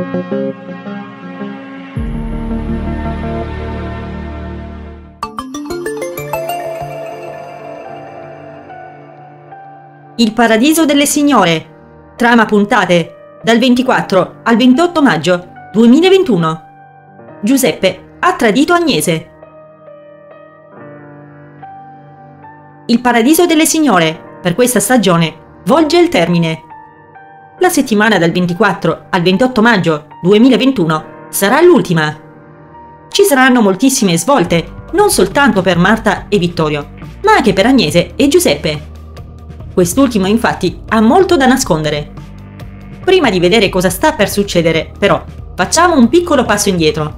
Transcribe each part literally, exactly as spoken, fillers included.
Il paradiso delle signore. Trama puntate dal ventiquattro al ventotto maggio duemilaventuno. Giuseppe ha tradito Agnese. Il paradiso delle signore per questa stagione volge il termine. La settimana dal ventiquattro al ventotto maggio duemilaventuno sarà l'ultima. Ci saranno moltissime svolte, non soltanto per Marta e Vittorio, ma anche per Agnese e Giuseppe. Quest'ultimo infatti ha molto da nascondere. Prima di vedere cosa sta per succedere, però, facciamo un piccolo passo indietro.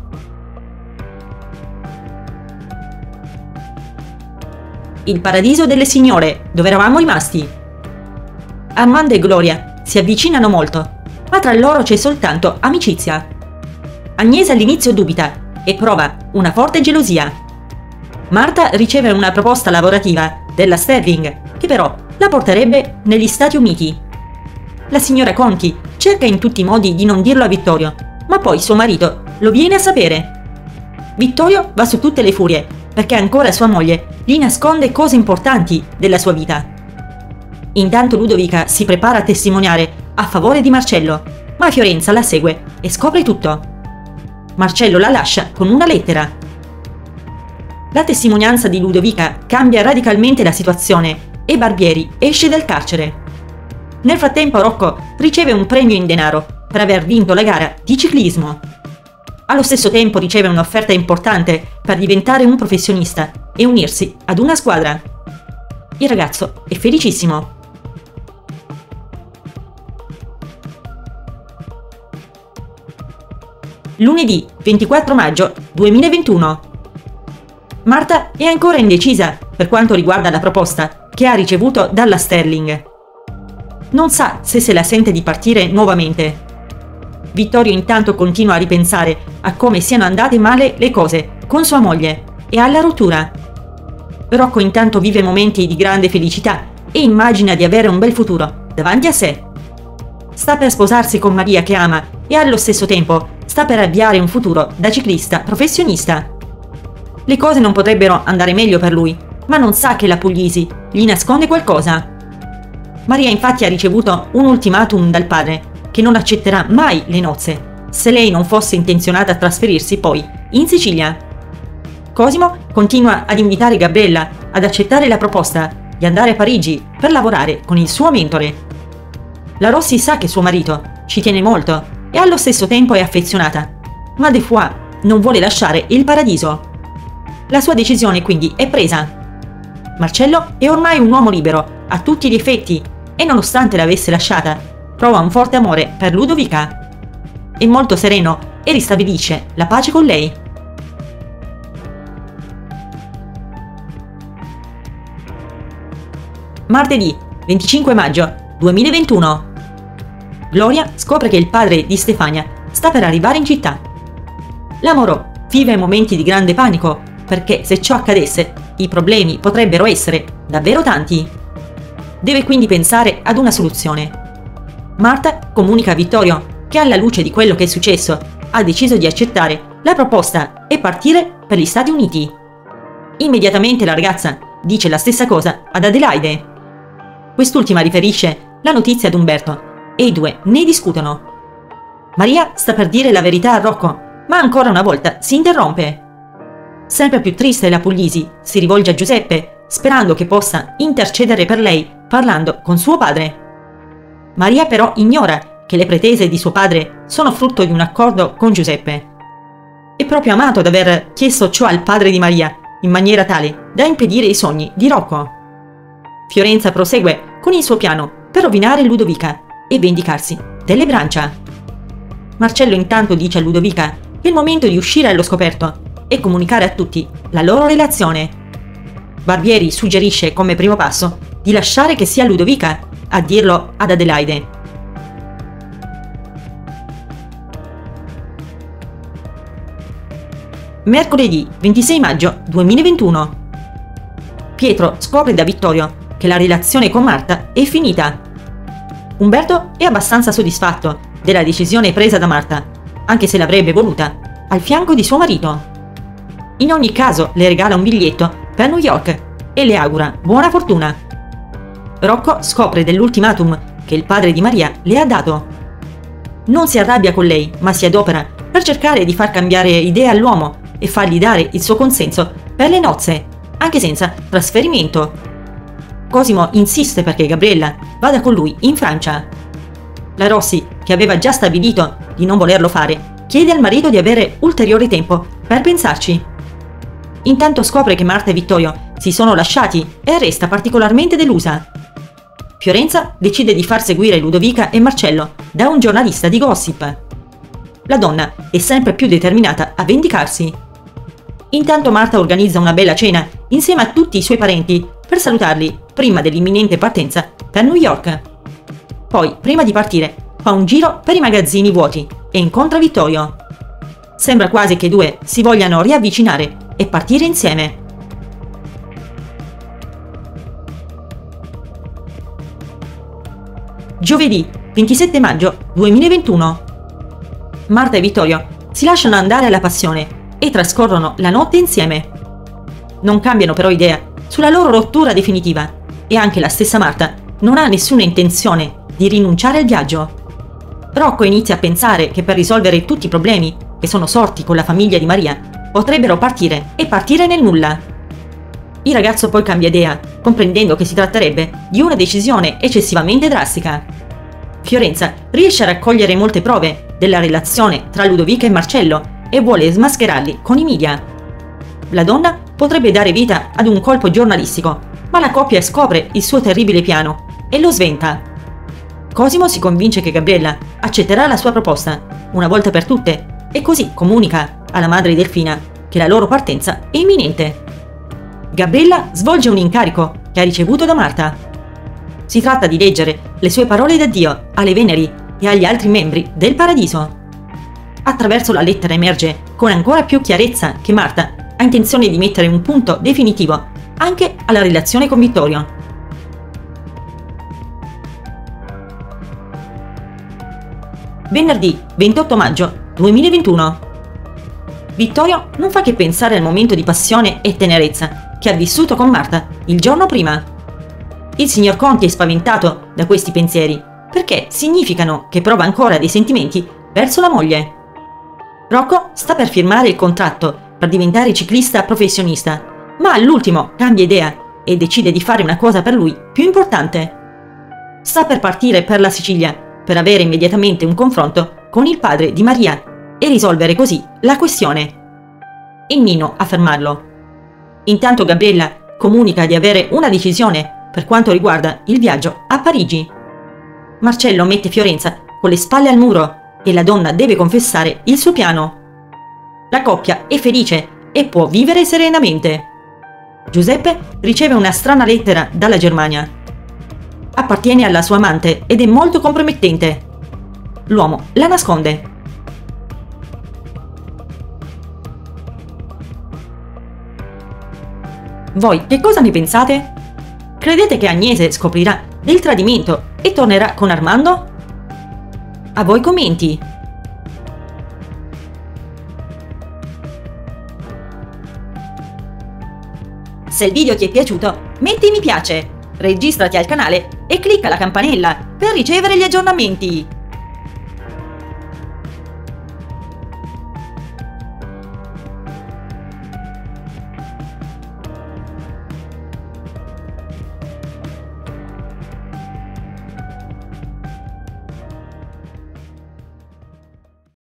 Il paradiso delle signore, dove eravamo rimasti. Armando e Gloria si avvicinano molto, ma tra loro c'è soltanto amicizia. Agnese all'inizio dubita e prova una forte gelosia. Marta riceve una proposta lavorativa della Sterling, che però la porterebbe negli Stati Uniti. La signora Conti cerca in tutti i modi di non dirlo a Vittorio, ma poi suo marito lo viene a sapere. Vittorio va su tutte le furie, perché ancora sua moglie gli nasconde cose importanti della sua vita. Intanto Ludovica si prepara a testimoniare a favore di Marcello, ma Fiorenza la segue e scopre tutto. Marcello la lascia con una lettera. La testimonianza di Ludovica cambia radicalmente la situazione e Barbieri esce dal carcere. Nel frattempo Rocco riceve un premio in denaro per aver vinto la gara di ciclismo. Allo stesso tempo riceve un'offerta importante per diventare un professionista e unirsi ad una squadra. Il ragazzo è felicissimo. Lunedì ventiquattro maggio duemilaventuno. Marta è ancora indecisa per quanto riguarda la proposta che ha ricevuto dalla Sterling. Non sa se se la sente di partire nuovamente. Vittorio intanto continua a ripensare a come siano andate male le cose con sua moglie e alla rottura. Rocco intanto vive momenti di grande felicità e immagina di avere un bel futuro davanti a sé. Sta per sposarsi con Maria che ama e allo stesso tempo sta per avviare un futuro da ciclista professionista. Le cose non potrebbero andare meglio per lui, ma non sa che la Puglisi gli nasconde qualcosa. Maria infatti ha ricevuto un ultimatum dal padre, che non accetterà mai le nozze, se lei non fosse intenzionata a trasferirsi poi in Sicilia. Cosimo continua ad invitare Gabriella ad accettare la proposta di andare a Parigi per lavorare con il suo mentore. La Rossi sa che suo marito ci tiene molto e allo stesso tempo è affezionata, ma De Foix non vuole lasciare il paradiso. La sua decisione quindi è presa. Marcello è ormai un uomo libero a tutti gli effetti e nonostante l'avesse lasciata, prova un forte amore per Ludovica. È molto sereno e ristabilisce la pace con lei. Martedì venticinque maggio duemilaventuno. Gloria scopre che il padre di Stefania sta per arrivare in città. La Moreau vive momenti di grande panico perché se ciò accadesse i problemi potrebbero essere davvero tanti. Deve quindi pensare ad una soluzione. Marta comunica a Vittorio che alla luce di quello che è successo ha deciso di accettare la proposta e partire per gli Stati Uniti. Immediatamente la ragazza dice la stessa cosa ad Adelaide. Quest'ultima riferisce la notizia ad Umberto e i due ne discutono. Maria sta per dire la verità a Rocco, ma ancora una volta si interrompe. Sempre più triste la Puglisi si rivolge a Giuseppe, sperando che possa intercedere per lei parlando con suo padre. Maria però ignora che le pretese di suo padre sono frutto di un accordo con Giuseppe. È proprio amato ad aver chiesto ciò al padre di Maria, in maniera tale da impedire i sogni di Rocco. Fiorenza prosegue con il suo piano per rovinare Ludovica e vendicarsi delle Brancia. Marcello intanto dice a Ludovica che è il momento di uscire allo scoperto e comunicare a tutti la loro relazione. Barbieri suggerisce come primo passo di lasciare che sia Ludovica a dirlo ad Adelaide. Mercoledì ventisei maggio duemilaventuno. Pietro scopre da Vittorio che la relazione con Marta è finita. Umberto è abbastanza soddisfatto della decisione presa da Marta anche se l'avrebbe voluta, al fianco di suo marito. In ogni caso le regala un biglietto per New York e le augura buona fortuna. Rocco scopre dell'ultimatum che il padre di Maria le ha dato. Non si arrabbia con lei, ma si adopera per cercare di far cambiare idea all'uomo e fargli dare il suo consenso per le nozze, anche senza trasferimento. Cosimo insiste perché Gabriella vada con lui in Francia. La Rossi, che aveva già stabilito di non volerlo fare, chiede al marito di avere ulteriore tempo per pensarci. Intanto scopre che Marta e Vittorio si sono lasciati e resta particolarmente delusa. Fiorenza decide di far seguire Ludovica e Marcello da un giornalista di gossip. La donna è sempre più determinata a vendicarsi. Intanto Marta organizza una bella cena insieme a tutti i suoi parenti per salutarli prima dell'imminente partenza per New York. Poi, prima di partire, fa un giro per i magazzini vuoti e incontra Vittorio. Sembra quasi che i due si vogliano riavvicinare e partire insieme. Giovedì ventisette maggio duemilaventuno. Marta e Vittorio si lasciano andare alla passione e trascorrono la notte insieme. Non cambiano però idea sulla loro rottura definitiva e anche la stessa Marta non ha nessuna intenzione di rinunciare al viaggio. Rocco inizia a pensare che per risolvere tutti i problemi che sono sorti con la famiglia di Maria potrebbero partire e partire nel nulla. Il ragazzo poi cambia idea, comprendendo che si tratterebbe di una decisione eccessivamente drastica. Fiorenza riesce a raccogliere molte prove della relazione tra Ludovica e Marcello e vuole smascherarli con i media. La donna potrebbe dare vita ad un colpo giornalistico, ma la coppia scopre il suo terribile piano e lo sventa. Cosimo si convince che Gabriella accetterà la sua proposta, una volta per tutte, e così comunica alla madre Delfina che la loro partenza è imminente. Gabriella svolge un incarico che ha ricevuto da Marta. Si tratta di leggere le sue parole d'addio alle Veneri e agli altri membri del Paradiso. Attraverso la lettera emerge con ancora più chiarezza che Marta ha intenzione di mettere un punto definitivo anche alla relazione con Vittorio. Venerdì ventotto maggio duemilaventuno. Vittorio non fa che pensare al momento di passione e tenerezza che ha vissuto con Marta il giorno prima. Il signor Conti è spaventato da questi pensieri perché significano che prova ancora dei sentimenti verso la moglie. Rocco sta per firmare il contratto per diventare ciclista professionista, ma all'ultimo cambia idea e decide di fare una cosa per lui più importante. Sta per partire per la Sicilia per avere immediatamente un confronto con il padre di Maria e risolvere così la questione. È Nino a fermarlo. Intanto Gabriella comunica di avere una decisione per quanto riguarda il viaggio a Parigi. Marcello mette Fiorenza con le spalle al muro e la donna deve confessare il suo piano. La coppia è felice e può vivere serenamente. Giuseppe riceve una strana lettera dalla Germania. Appartiene alla sua amante ed è molto compromettente. L'uomo la nasconde. Voi che cosa ne pensate? Credete che Agnese scoprirà del tradimento e tornerà con Armando? A voi commenti! Se il video ti è piaciuto, metti mi piace, registrati al canale e clicca la campanella per ricevere gli aggiornamenti.